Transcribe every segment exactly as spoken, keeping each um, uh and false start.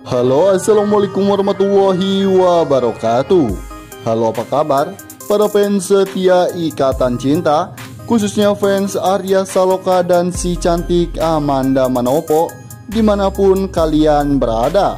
Halo, assalamualaikum warahmatullahi wabarakatuh. Halo, apa kabar para fans setia Ikatan Cinta, khususnya fans Arya Saloka dan si cantik Amanda Manopo dimanapun kalian berada.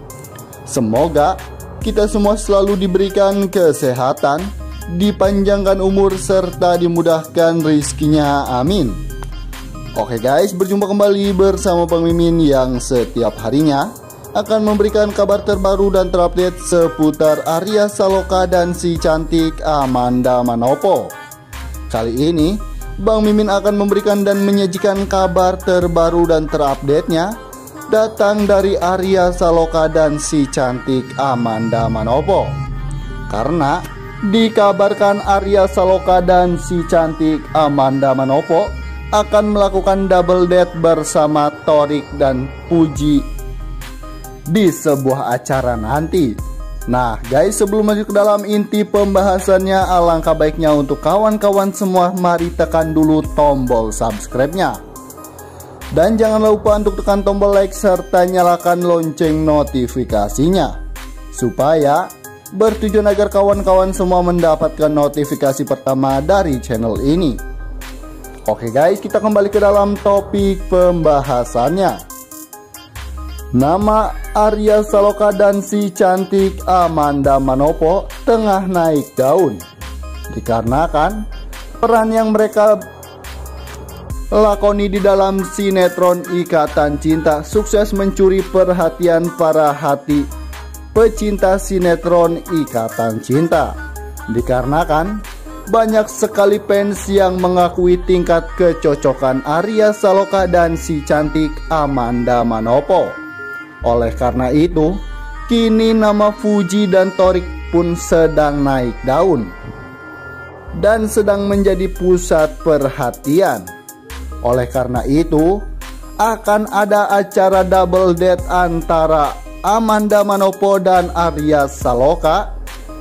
Semoga kita semua selalu diberikan kesehatan, dipanjangkan umur, serta dimudahkan rezekinya, amin. Oke guys, berjumpa kembali bersama Bang Mimin yang setiap harinya akan memberikan kabar terbaru dan terupdate seputar Arya Saloka dan si cantik Amanda Manopo. Kali ini Bang Mimin akan memberikan dan menyajikan kabar terbaru dan terupdate-nya datang dari Arya Saloka dan si cantik Amanda Manopo. Karena dikabarkan Arya Saloka dan si cantik Amanda Manopo akan melakukan double date bersama Thorik dan Puji di sebuah acara nanti. Nah guys, sebelum masuk ke dalam inti pembahasannya, alangkah baiknya untuk kawan-kawan semua mari tekan dulu tombol subscribe-nya. Dan jangan lupa untuk tekan tombol like serta nyalakan lonceng notifikasinya, supaya bertujuan agar kawan-kawan semua mendapatkan notifikasi pertama dari channel ini. Oke guys, kita kembali ke dalam topik pembahasannya. Nama Arya Saloka dan si cantik Amanda Manopo tengah naik daun, dikarenakan peran yang mereka lakoni di dalam sinetron Ikatan Cinta sukses mencuri perhatian para hati pecinta sinetron Ikatan Cinta. Dikarenakan banyak sekali fans yang mengakui tingkat kecocokan Arya Saloka dan si cantik Amanda Manopo. Oleh karena itu, kini nama Puji dan Thorik pun sedang naik daun dan sedang menjadi pusat perhatian. Oleh karena itu, akan ada acara double date antara Amanda Manopo dan Arya Saloka,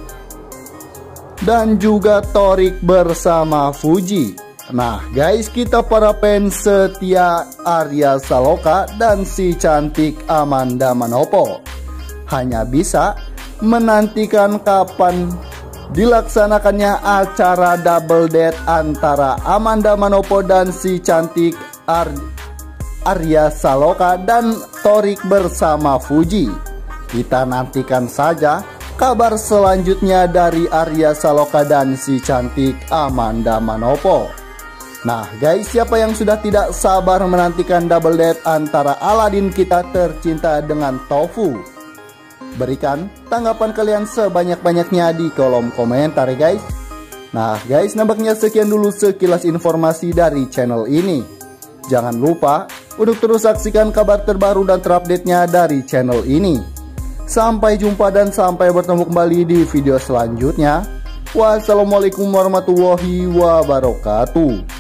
dan juga Thorik bersama Puji. Nah guys, kita para fans setia Arya Saloka dan si cantik Amanda Manopo hanya bisa menantikan kapan dilaksanakannya acara double date antara Amanda Manopo dan si cantik Ar Arya Saloka dan Thorik bersama Puji. Kita nantikan saja kabar selanjutnya dari Arya Saloka dan si cantik Amanda Manopo. Nah guys, siapa yang sudah tidak sabar menantikan double date antara Aladin kita tercinta dengan Tofu? Berikan tanggapan kalian sebanyak-banyaknya di kolom komentar ya guys. Nah guys, nampaknya sekian dulu sekilas informasi dari channel ini. Jangan lupa untuk terus saksikan kabar terbaru dan terupdate-nya dari channel ini. Sampai jumpa dan sampai bertemu kembali di video selanjutnya. Wassalamualaikum warahmatullahi wabarakatuh.